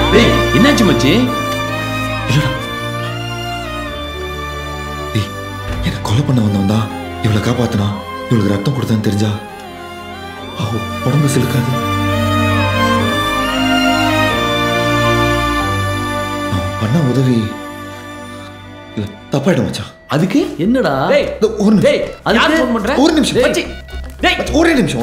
டேய் என்னாச்சு மச்சி? இல்லடா டேய் என்ன கொலை பண்ண வந்தவன் தான் இவளை காப்பாத்தினா. இவளுக்கு ரத்தம் கொடுத்தான்னு தெரிஞ்சா உடம்பு சிலுக்காது. நான் பண்ண உதவி இல்ல தப்பாயிடும் மச்சான். அதுக்கு என்னடா? ஒரு நிமிஷம் ஒரே நிமிஷம்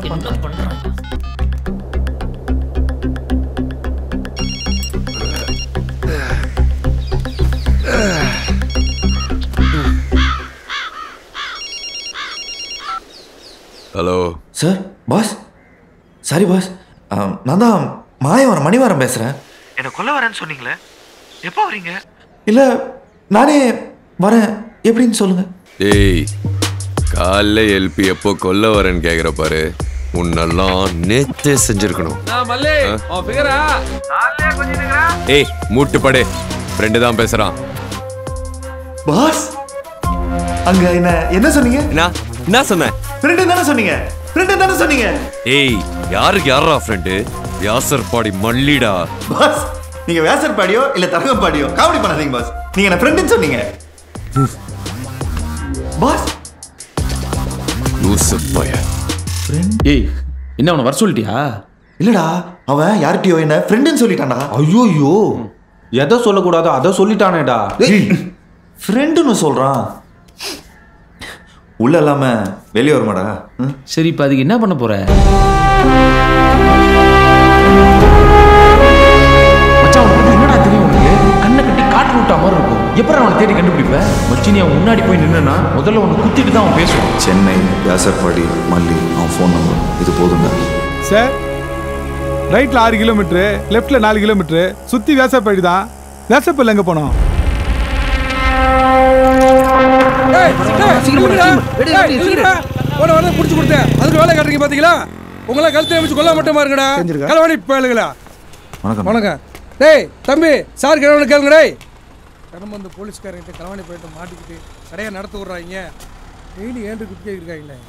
hello sir. Boss sorry boss, நான் தான் மாயவரம் மணிவாரம் பேசுகிறேன். என்ன கொல்ல வரேன்னு சொன்னீங்களே, எப்போ வரீங்க? இல்லை நானே வரேன், எப்படின்னு சொல்லுங்க. ஏய் காலைல எழுப்பி எப்போ கொல்ல வரேன்னு கேட்குற பாரு. உன்னெல்லாம் நேத்தே செஞ்சிருக்கணும். ஏய் மூட்டு படே, ஃப்ரெண்டு தான் பேசுறான். பாஸ் அங்க என்ன சொன்னீங்க? என்ன சொன்னேன்? ஃப்ரெண்டு தானே சொன்னீங்க, ஃப்ரெண்டு தானே சொன்னீங்க. ஏய் யாருக்கு யாரா ஃப்ரெண்டு? வியாசர்பாடி மல்லிடா. பாஸ் நீங்க வியாசர்பாடியோ இல்ல தரங்கம்பாடியோ காமெடி பண்ணாதீங்க பாஸ். நீங்க என்ன ஃப்ரெண்டுன்னு சொன்னீங்க பாஸ். லூசு பைய. ஏய் என்ன அவனை வர சொல்லிட்டியா? இல்லடா அவன் யார்கிட்டயோ என்ன ஃப்ரெண்டுன்னு சொல்லிட்டான்டா. ஐயோ எதை சொல்லக்கூடாதோ அதை சொல்லிட்டானேடா. ஃப்ரெண்டுன்னு சொல்றான், உள்ள இல்லாம வெளியே வருமாடா. சரி இப்ப அதுக்கு என்ன பண்ண போற? என்னடா தெரியும் உனக்கு? கண்ணை கட்டி காட்டு விட்டா மாதிரி இருக்கும். எப்பறம் அவனை தேடி கண்டுபிடிப்ப? மச்சினி அவன் முன்னாடி போய் நின்னா முதல்ல அவனை குத்திட்டு தான் அவன் பேசுவான். சென்னை வியாசர்பாடி மல்லி அவன் ஃபோன் நம்பர் இது போதுங்க சார். ரைட்ல 6 கிலோமீட்டரு, லெஃப்ட்ல 4 கிலோமீட்டரு, சுத்தி வியாசர்பாடி தான். வியாசர்பாடியில் எங்க போனோம்? புடிச்சு கொடுத்தேன், அதுக்கு வேலை காட்டுறீங்க பாத்தீங்களா? உங்களை கழுத்தை அமைச்சு கொல்ல மட்டுமா இருக்கடா கலவாணி பயலுங்களா. வணக்கம். டேய் தம்பி சார் கிழவனு கேளுங்க. டேய் கடமை வந்து போலீஸ்காரங்கிட்ட கலவாணி போயிட்டு மாட்டிக்கிட்டு கடையை நடத்த விட்றாங்க. டெய்லி 7 குட்டி இருக்காங்களே.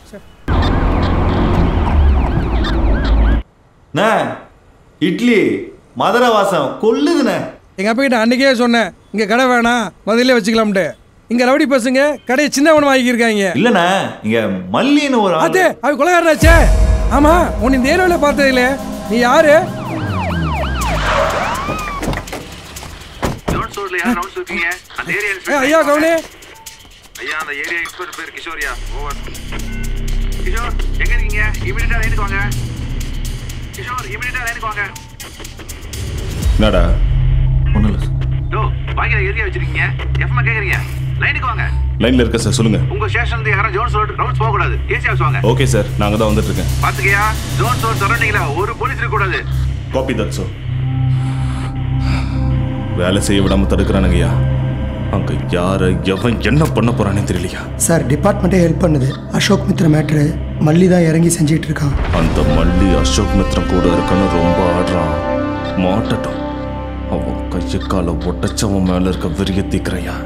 இட்லி மதுரை வாசம் கொல்லுதுண்ணே. எங்கள் அப்பா கிட்ட அன்றைக்கே சொன்னேன், இங்கே கடை வேணாம் முதல்ல வச்சுக்கலாம்ட்டு. இங்கே ரவுடி பசங்க கடையை சின்னவனு வாங்கியிருக்காங்க. இல்லைண்ணே இங்கே மல்லின்னு ஒரு அது அவன் கொலைகாரனாச்சே. ஆமாம் உன் இந்த ஏரியாவில் பார்த்தது இல்லை. நீ யாரு? ஐயா கவுனி ஐயா அந்த ஏரியா இன்ஸ்பெக்டர் பேர் கிஷோரியா. ஓவர். கிஷோர் எங்க இருக்கீங்க? இமிடியேட்டா லைனுக்கு வாங்க. கிஷோர் இமிடியேட்டா லைனுக்கு வாங்க. என்னடா? ஒண்ணும் இல்ல. டோ பாக்கிற ஏரியா வச்சிருக்கீங்க. எஃப்எம் கேக்குறீங்க. லைனுக்கு வாங்க. லைன்ல இருக்க சார் சொல்லுங்க. உங்க ஸ்டேஷன்ல இருந்து யாரும் ஜோன் ரோட் ரவுண்ட்ஸ் போக கூடாது. ஏசி ஹவுஸ் வாங்க. ஓகே சார் நாங்க தான் வந்துட்டு இருக்கேன். பாத்துக்கியா ஜோன் ரோட் சரௌண்டிங்ல ஒரு போலீஸ் இருக்க கூடாது. Copy that sir. வேலை செய்ய விடாம தடுக்கிறானுங்கய்யா. அங்க யாரை எவன் என்ன பண்ண போறானே தெரியலையா. சார் டிபார்ட்மெண்ட்டே ஹெல்ப் பண்ணுது. அசோக் மித்ரா மேட்ரு மல்லி தான் இறங்கி செஞ்சிட்டு இருக்கான். அந்த மல்லி அசோக் மித்ரம் கூட இருக்கன்னு ரொம்ப ஆடுறான். மாட்டட்டும். அவன் கையை காலை ஒட்டச்சவன் மேல இருக்க வெறிய தீக்கிறையா.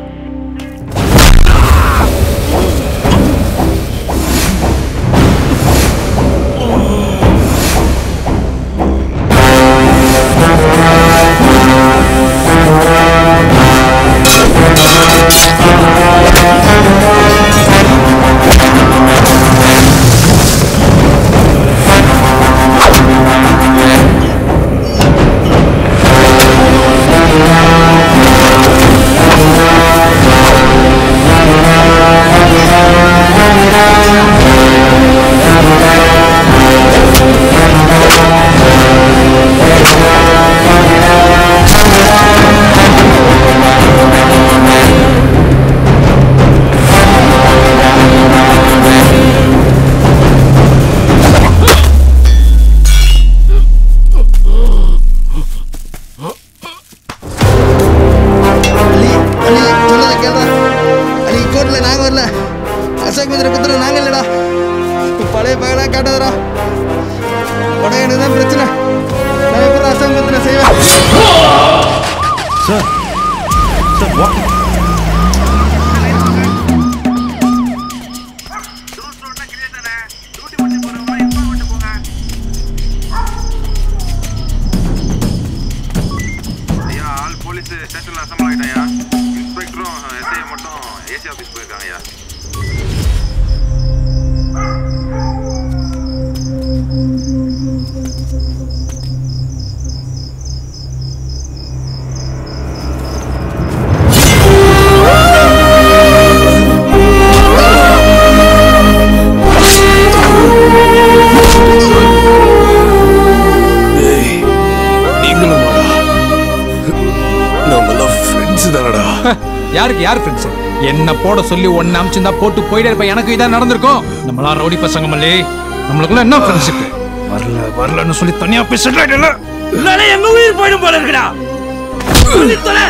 யாருக்கு யார் ஃப்ரெண்ட்ஸ்? என்ன போட சொல்லி ஒன்னு அமிச்சிருந்தா போட்டு போயிட்டே இருப்ப. எனக்கு இதான் நடந்திருக்கும். நம்மளா ரவுடி பசங்க மல்லி, நம்மளுக்குள்ள என்ன ஃப்ரெண்ட்ஷிப்? வரலன்னு சொல்லி தனியா போய் செட்டில் ஆயிட்டல. இல்ல எங்க உயிர் போயிடும் போல இருக்குடா. தொலை.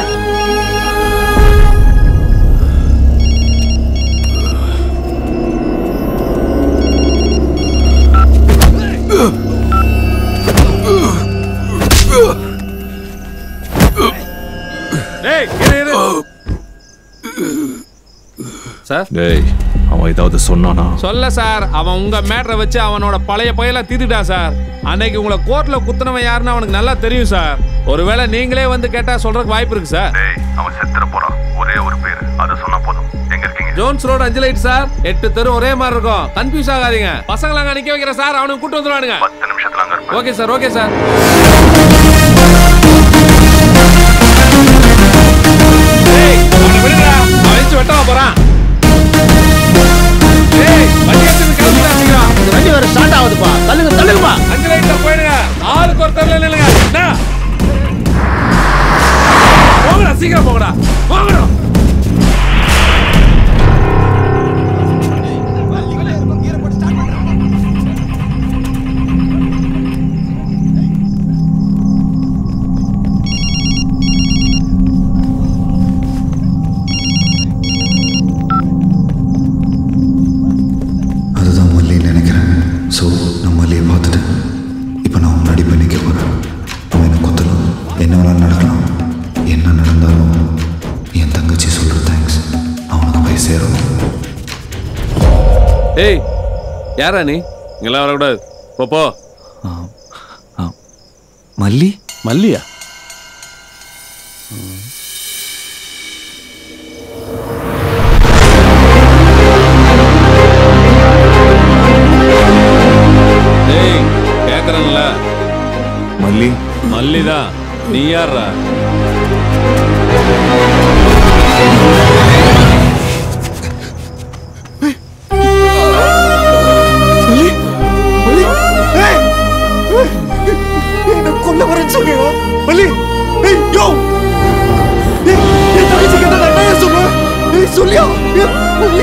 டேய், அவன் ஏதாவது சொன்னானா? சொல்ல சார், அவன் உங்க மேட்டரை வச்சு அவனோட பழைய பையெல்லாம் தீர்த்துட்டான் சார். அன்னைக்கு உங்களை கோர்ட்ல குத்துனவன் யாருன்னு அவனுக்கு நல்லா தெரியும் சார். ஒருவேளை நீங்களே வந்து கேட்டா சொல்றதுக்கு வாய்ப்பு இருக்கு சார். அவன் செத்துற போறான். ஒரே ஒரு பேரு, அதை சொன்னா போதும். எங்க இருக்கீங்க? Jones road 5 light sir. 8 தெரு ஒரே மாதிரி இருக்கும். கன்ஃபியூஸ் ஆகாதீங்க. பசங்களை அங்க நிக்க வைக்கிற சார். அவனுக்கு கூட்டு வந்துருவானுங்க. 10 நிமிஷத்துல அங்க இருப்பேன். Okay sir, okay sir. அவனை விடுங்கடா, அவன் வச்சு வெட்டவா போறான். வண்டி வர ஸ்டார்ட் ஆகுதுப்பா. தள்ளுங்க தள்ளுங்கப்பா. 5 லைட்ல போயிடுங்க. ஆளுக்கு ஒரு தெருல நில்லுங்க. போங்கடா, சீக்கிரம் போங்கடா. போங்கடா. ஸோ நான் மல்லியை பார்த்துட்டு இப்போ நான் முன்னாடி போய் நிற்க போகிறேன். அவன் என்னை கொத்தலாம், என்ன வேணாலும் நடக்கலாம். என்ன நடந்தாலும் என் தங்கச்சி சொல்கிற தேங்க்ஸ் அவனுக்கு போய் சேரும். ஏய், யாரா நீ? இங்கெல்லாம் வரக்கூடாது. போ. மல்லி? மல்லியா? கேக்குறேன்ல, மல்லி மல்லிதான். நீ யாரா? கொல்ல வரேன்னு சொல்லியா மல்லி? யோ, என் தங்கச்சி கேட்டா நான் என்ன சொல்லுவேன்? சொல்லியா மல்லி?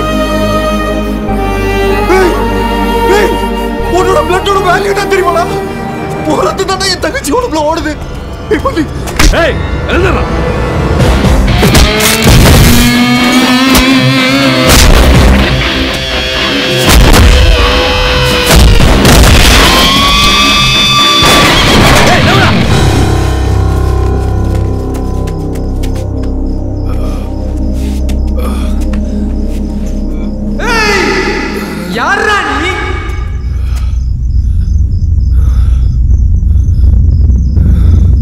உன்னோட பிளட்டோட வேல்யூ தான் தெரியுமாடா? போறது தானே என் தங்கச்சி உடம்புல ஓடுது. மல்லி, ஏய், எழுந்துடா. யாரா நீ?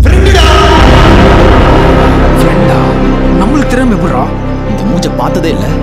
நம்மளுக்கு திறமை எப்படா? இந்த மூஞ்ச பார்த்ததே இல்ல.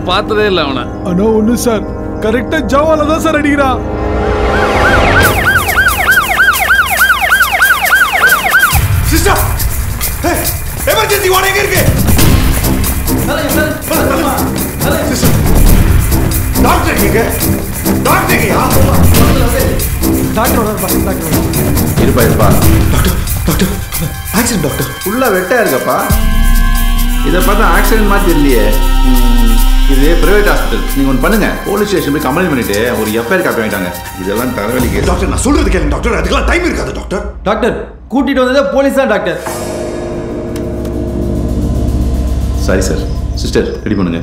நான் பார்த்ததே இல்லை அவனை. ஆனா ஒண்ணு சார், கரெக்டா ஜவால தான் சார் அடிக்கிறான். சிஸ்டர், எமர்ஜென்சி வார்டு எங்க இருக்கு? டாக்டர் எங்க? டாக்டர் எங்கயா? டாக்டர் இருப்பா. Doctor doctor accident doctor. ஃபுல்லா வெட்டா இருக்கப்பா. இதை பார்த்தா ஆக்சிடென்ட் மாதிரி இல்லையே. இது பிரைவேட் ஹாஸ்பிட்டல். நீங்க ஒன்று பண்ணுங்க, போலீஸ் ஸ்டேஷன் போய் கம்ப்ளைண்ட் பண்ணிட்டு ஒரு எஃப்ஐஆர் காப்பி வாங்கிட்டாங்க. இதெல்லாம் தலைவலிக்கு. டாக்டர் நான் சொல்றது கேளுங்க டாக்டர், அதுக்கெல்லாம் டைம் இருக்காது டாக்டர். டாக்டர் கூட்டிட்டு வந்ததே போலீஸ் தான் doctor. Sorry sir. Sister ready பண்ணுங்க.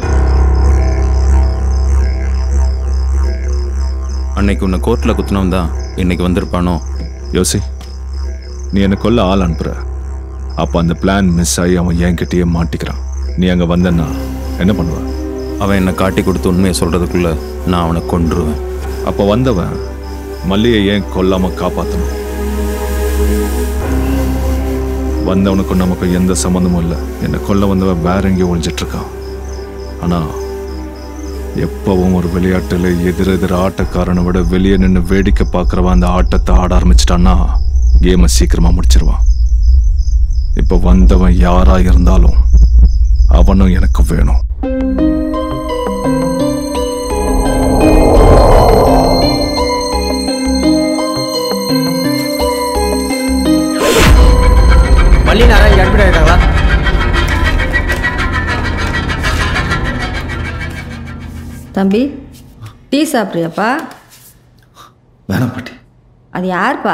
அன்னைக்கு உன்னை கோர்ட்டில் குத்தினவன் தான் இன்னைக்கு வந்திருப்பானோ? யோசி, நீ என்னை கொல்ல ஆள் அனுப்புற. அப்போ அந்த பிளான் மிஸ் ஆகி அவன் என்கிட்டயே மாட்டிக்கிறான். நீ அங்கே வந்தன்னா என்ன பண்ணுவ? அவன் என்னை காட்டி கொடுத்து உண்மையை சொல்கிறதுக்குள்ள நான் அவனை கொன்றுவேன். அப்போ வந்தவன் மல்லியை ஏன் கொல்லாமல் காப்பாற்றணும்? வந்தவனுக்கும் நமக்கும் எந்த சம்மந்தமும் இல்லை. என்னை கொல்ல வந்தவன் வேற எங்கேயும் ஒழிஞ்சிட்ருக்கான். ஆனால் எப்பவும் ஒரு விளையாட்டில் எதிரெதிர ஆட்டக்காரனை விட வெளியே நின்று வேடிக்கை பார்க்குறவன் அந்த ஆட்டத்தை ஆட ஆரம்பிச்சிட்டான்னா கேமை சீக்கிரமாக முடிச்சிருவான். இப்போ வந்தவன் யாராக இருந்தாலும் அவனும் எனக்கு வேணும். மல்லி நாராயண் அட்மிட் ஆகிட்டாங்களா? தம்பி டீ சாப்பிட்றியாப்பா? வேணாம் பாட்டி. அது யார்ப்பா?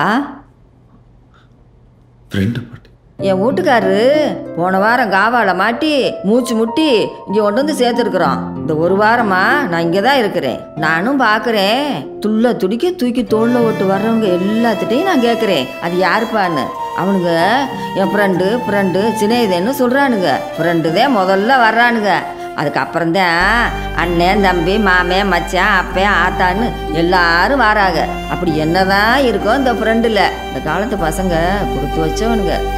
ஃப்ரெண்டு பாட்டி. என் வீட்டுக்காரரு போன வாரம் காவால மாட்டி மூச்சு முட்டி இங்கே கொண்டு வந்து சேர்த்துருக்குறோம். இந்த ஒரு வாரமா நான் இங்கே தான் இருக்கிறேன். நானும் பார்க்குறேன், துள்ள துடிக்க தூக்கி தோளில் ஓட்டு வர்றவங்க எல்லாத்துட்டையும் நான் கேட்குறேன் அது யாருப்பான்னு. அவனுங்க என் ஃப்ரெண்டு சின்னதுன்னு சொல்கிறானுங்க. ஃப்ரெண்டு தான் முதல்ல வர்றானுங்க. அதுக்கப்புறம்தான் அண்ணன் தம்பி மாமன் மச்சான் அப்பன் ஆத்தான்னு எல்லாரும் வராங்க. அப்படி என்னதான் இருக்கோ இந்த ஃப்ரெண்டில். இந்த காலத்து பசங்க கொடுத்து வச்சவனுங்க.